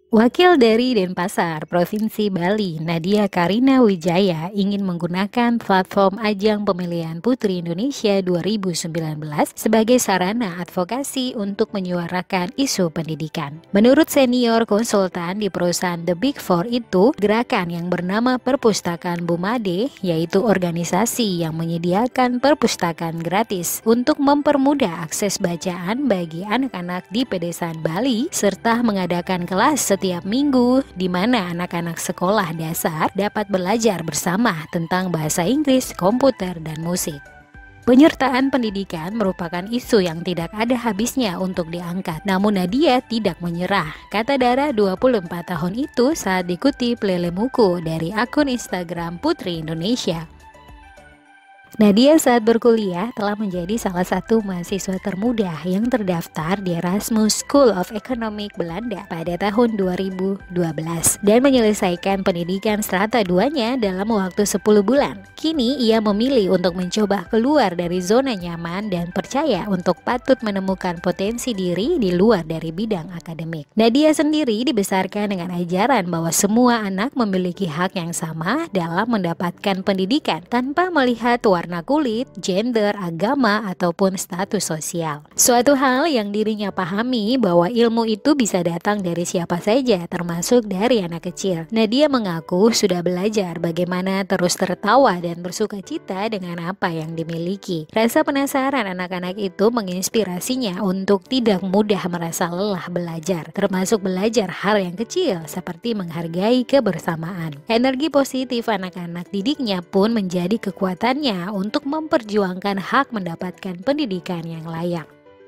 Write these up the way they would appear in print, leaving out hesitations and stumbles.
Wakil dari Denpasar, Provinsi Bali, Nadia Karina Wijaya ingin menggunakan platform ajang pemilihan Putri Indonesia 2019 sebagai sarana advokasi untuk menyuarakan isu pendidikan. Menurut senior konsultan di perusahaan The Big Four itu, gerakan yang bernama Perpustakaan Bumade, yaitu organisasi yang menyediakan perpustakaan gratis untuk mempermudah akses bacaan bagi anak-anak di pedesaan Bali, serta mengadakan kelas setiap minggu di mana anak-anak sekolah dasar dapat belajar bersama tentang bahasa Inggris, komputer, dan musik. Penyertaan pendidikan merupakan isu yang tidak ada habisnya untuk diangkat. Namun Nadia tidak menyerah, kata Dara 24 tahun itu saat dikutip Lelemuku dari akun Instagram Putri Indonesia. Nadia saat berkuliah telah menjadi salah satu mahasiswa termuda yang terdaftar di Erasmus School of Economics Belanda pada tahun 2012 dan menyelesaikan pendidikan strata 2-nya dalam waktu 10 bulan. Kini ia memilih untuk mencoba keluar dari zona nyaman dan percaya untuk patut menemukan potensi diri di luar dari bidang akademik. Nadia sendiri dibesarkan dengan ajaran bahwa semua anak memiliki hak yang sama dalam mendapatkan pendidikan tanpa melihat warna kulit, gender, agama, ataupun status sosial. Suatu hal yang dirinya pahami bahwa ilmu itu bisa datang dari siapa saja, termasuk dari anak kecil. Nadia mengaku sudah belajar bagaimana terus tertawa dan bersuka cita dengan apa yang dimiliki. Rasa penasaran anak-anak itu menginspirasinya untuk tidak mudah merasa lelah belajar, termasuk belajar hal yang kecil seperti menghargai kebersamaan. Energi positif anak-anak didiknya pun menjadi kekuatannya untuk memperjuangkan hak mendapatkan pendidikan yang layak.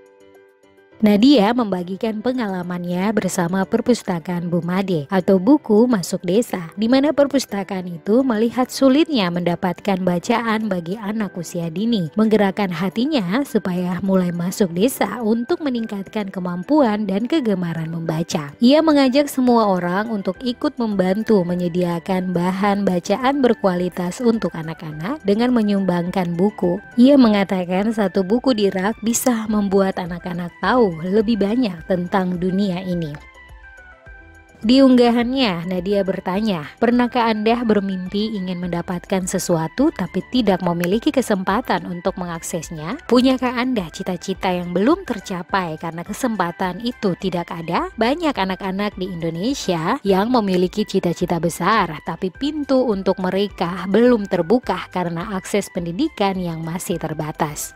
Nadia membagikan pengalamannya bersama Perpustakaan Bumade atau buku masuk desa, di mana perpustakaan itu melihat sulitnya mendapatkan bacaan bagi anak usia dini, menggerakkan hatinya supaya mulai masuk desa untuk meningkatkan kemampuan dan kegemaran membaca. Ia mengajak semua orang untuk ikut membantu menyediakan bahan bacaan berkualitas untuk anak-anak dengan menyumbangkan buku. Ia mengatakan satu buku di rak bisa membuat anak-anak tahu lebih banyak tentang dunia ini. Di unggahannya, Nadia bertanya, pernahkah Anda bermimpi ingin mendapatkan sesuatu tapi tidak memiliki kesempatan untuk mengaksesnya? Punyakah Anda cita-cita yang belum tercapai karena kesempatan itu tidak ada? Banyak anak-anak di Indonesia yang memiliki cita-cita besar, tapi pintu untuk mereka belum terbuka karena akses pendidikan yang masih terbatas.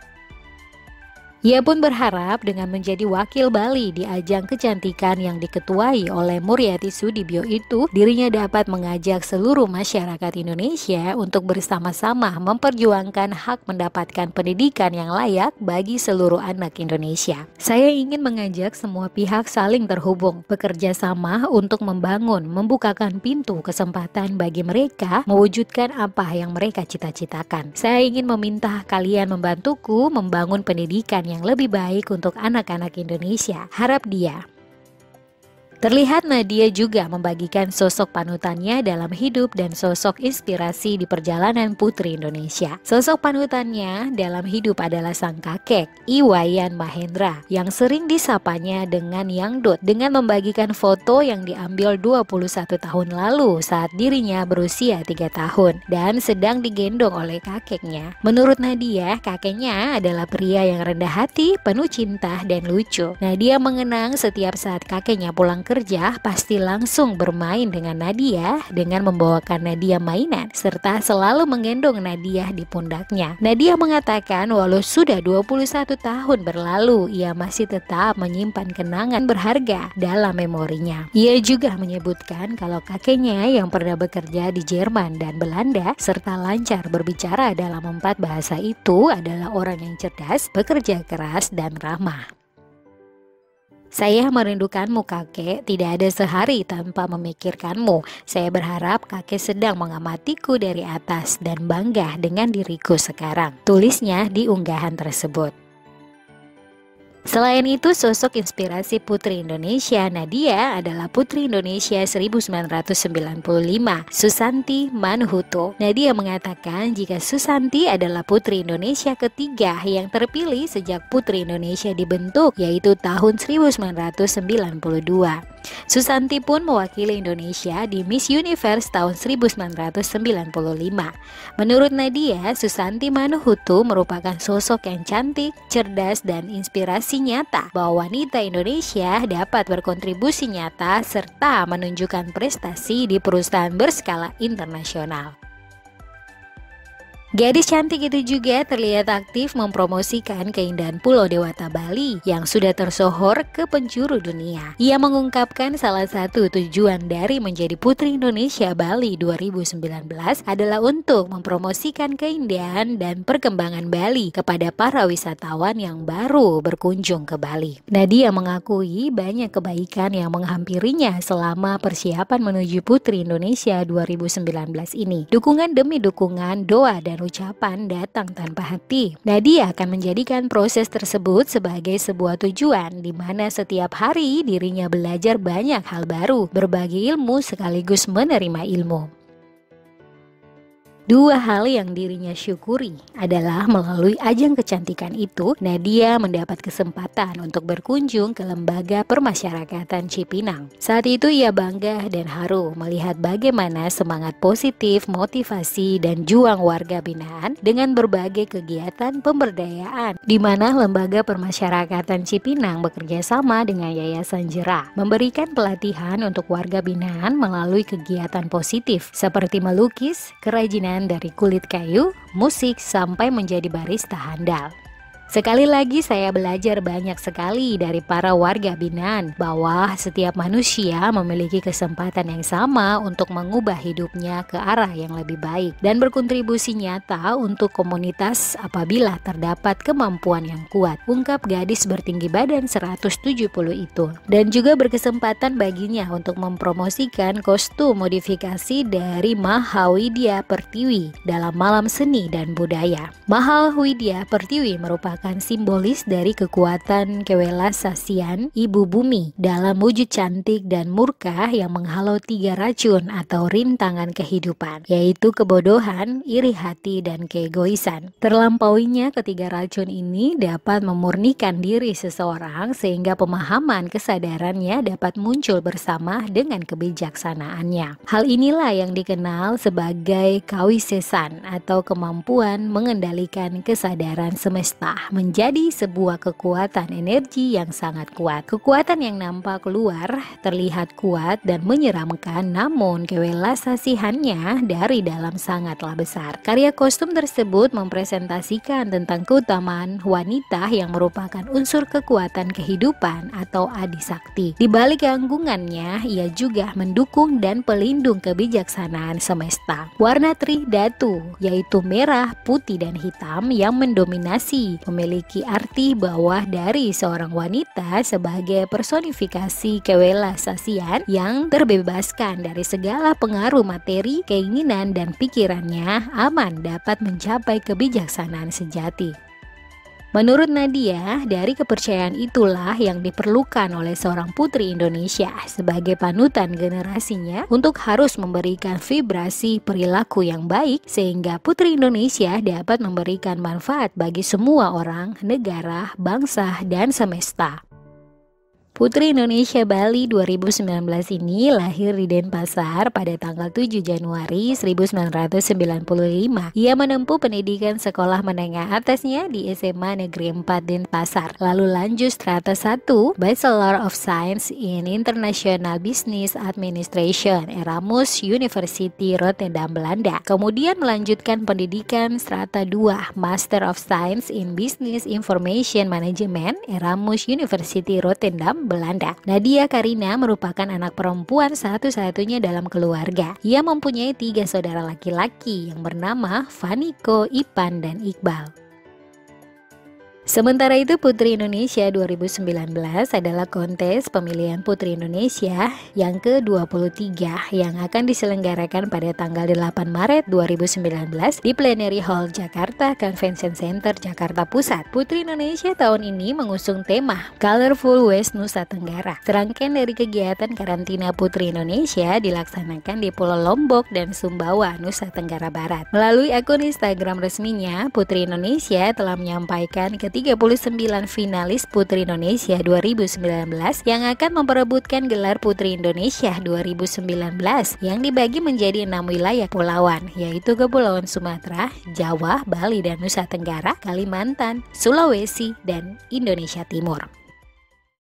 Ia pun berharap dengan menjadi wakil Bali di ajang kecantikan yang diketuai oleh Muriati Sudibyo itu, dirinya dapat mengajak seluruh masyarakat Indonesia untuk bersama-sama memperjuangkan hak mendapatkan pendidikan yang layak bagi seluruh anak Indonesia. Saya ingin mengajak semua pihak saling terhubung, bekerja sama untuk membukakan pintu kesempatan bagi mereka mewujudkan apa yang mereka cita-citakan. Saya ingin meminta kalian membantuku membangun pendidikan yang lebih baik untuk anak-anak Indonesia, harap dia. Terlihat Nadia juga membagikan sosok panutannya dalam hidup dan sosok inspirasi di perjalanan Putri Indonesia. Sosok panutannya dalam hidup adalah sang kakek, Iwayan Mahendra, yang sering disapanya dengan Yangdut, dengan membagikan foto yang diambil 21 tahun lalu saat dirinya berusia 3 tahun dan sedang digendong oleh kakeknya. Menurut Nadia, kakeknya adalah pria yang rendah hati, penuh cinta, dan lucu. Nadia mengenang setiap saat kakeknya pulang kerja pasti langsung bermain dengan Nadia dengan membawakan Nadia mainan serta selalu menggendong Nadia di pundaknya. Nadia mengatakan walau sudah 21 tahun berlalu, ia masih tetap menyimpan kenangan berharga dalam memorinya. Ia juga menyebutkan kalau kakeknya yang pernah bekerja di Jerman dan Belanda serta lancar berbicara dalam 4 bahasa itu adalah orang yang cerdas, bekerja keras, dan ramah. Saya merindukanmu kakek, tidak ada sehari tanpa memikirkanmu. Saya berharap kakek sedang mengamatiku dari atas dan bangga dengan diriku sekarang, tulisnya di unggahan tersebut. Selain itu, sosok inspirasi Putri Indonesia Nadia adalah Putri Indonesia 1995, Susanti Manhuto. Nadia mengatakan jika Susanti adalah Putri Indonesia ketiga yang terpilih sejak Putri Indonesia dibentuk, yaitu tahun 1992. Susanti pun mewakili Indonesia di Miss Universe tahun 1995. Menurut Nadia, Susanti Manuhutu merupakan sosok yang cantik, cerdas, dan inspirasi nyata bahwa wanita Indonesia dapat berkontribusi nyata serta menunjukkan prestasi di perusahaan berskala internasional. Gadis cantik itu juga terlihat aktif mempromosikan keindahan Pulau Dewata Bali yang sudah tersohor ke penjuru dunia. Ia mengungkapkan salah satu tujuan dari menjadi Putri Indonesia Bali 2019 adalah untuk mempromosikan keindahan dan perkembangan Bali kepada para wisatawan yang baru berkunjung ke Bali. Nadia mengakui banyak kebaikan yang menghampirinya selama persiapan menuju Putri Indonesia 2019 ini. Dukungan demi dukungan, doa dan ucapan datang tanpa henti. Nadia akan menjadikan proses tersebut sebagai sebuah tujuan di mana setiap hari dirinya belajar banyak hal baru, berbagi ilmu sekaligus menerima ilmu. Dua hal yang dirinya syukuri adalah melalui ajang kecantikan itu, Nadia mendapat kesempatan untuk berkunjung ke Lembaga Permasyarakatan Cipinang. Saat itu ia bangga dan haru melihat bagaimana semangat positif, motivasi, dan juang warga binaan dengan berbagai kegiatan pemberdayaan, di mana Lembaga Permasyarakatan Cipinang bekerja sama dengan Yayasan Jera, memberikan pelatihan untuk warga binaan melalui kegiatan positif seperti melukis, kerajinan dari kulit kayu, musik, sampai menjadi barista handal. Sekali lagi saya belajar banyak sekali dari para warga binaan bahwa setiap manusia memiliki kesempatan yang sama untuk mengubah hidupnya ke arah yang lebih baik dan berkontribusi nyata untuk komunitas apabila terdapat kemampuan yang kuat, ungkap gadis bertinggi badan 170 itu. Dan juga berkesempatan baginya untuk mempromosikan kostum modifikasi dari Mahavida Pertiwi dalam Malam Seni dan Budaya. Mahavida Pertiwi merupakan simbolis dari kekuatan kewelasasian ibu bumi dalam wujud cantik dan murka yang menghalau 3 racun atau rintangan kehidupan, yaitu kebodohan, iri hati, dan keegoisan. Terlampauinya ketiga racun ini dapat memurnikan diri seseorang sehingga pemahaman kesadarannya dapat muncul bersama dengan kebijaksanaannya. Hal inilah yang dikenal sebagai kawisesan atau kemampuan mengendalikan kesadaran semesta menjadi sebuah kekuatan energi yang sangat kuat. Kekuatan yang nampak keluar terlihat kuat dan menyeramkan, namun kewelasasihannya dari dalam sangatlah besar. Karya kostum tersebut mempresentasikan tentang keutamaan wanita yang merupakan unsur kekuatan kehidupan atau adisakti. Di balik keanggungannya, ia juga mendukung dan pelindung kebijaksanaan semesta. Warna Tridatu, yaitu merah, putih, dan hitam yang mendominasi, memiliki arti bawah dari seorang wanita sebagai personifikasi kewelasasian yang terbebaskan dari segala pengaruh materi, keinginan, dan pikirannya aman dapat mencapai kebijaksanaan sejati. Menurut Nadia, dari kepercayaan itulah yang diperlukan oleh seorang putri Indonesia sebagai panutan generasinya untuk harus memberikan vibrasi perilaku yang baik sehingga putri Indonesia dapat memberikan manfaat bagi semua orang, negara, bangsa, dan semesta. Putri Indonesia Bali 2019 ini lahir di Denpasar pada tanggal 7 Januari 1995. Ia menempuh pendidikan sekolah menengah atasnya di SMA Negeri 4 Denpasar, lalu lanjut strata 1 Bachelor of Science in International Business Administration Erasmus University Rotterdam, Belanda. Kemudian melanjutkan pendidikan strata 2 Master of Science in Business Information Management Erasmus University Rotterdam, Belanda. Nadia Karina merupakan anak perempuan satu-satunya dalam keluarga. Ia mempunyai 3 saudara laki-laki yang bernama Vaniko, Ipan, dan Iqbal. Sementara itu, Putri Indonesia 2019 adalah kontes pemilihan Putri Indonesia yang ke-23 yang akan diselenggarakan pada tanggal 8 Maret 2019 di Plenary Hall Jakarta Convention Center, Jakarta Pusat. Putri Indonesia tahun ini mengusung tema Colorful West Nusa Tenggara. Serangkaian dari kegiatan karantina Putri Indonesia dilaksanakan di Pulau Lombok dan Sumbawa, Nusa Tenggara Barat. Melalui akun Instagram resminya, Putri Indonesia telah menyampaikan 39 finalis Putri Indonesia 2019 yang akan memperebutkan gelar Putri Indonesia 2019 yang dibagi menjadi 6 wilayah kepulauan, yaitu Kepulauan Sumatera, Jawa, Bali dan Nusa Tenggara, Kalimantan, Sulawesi, dan Indonesia Timur.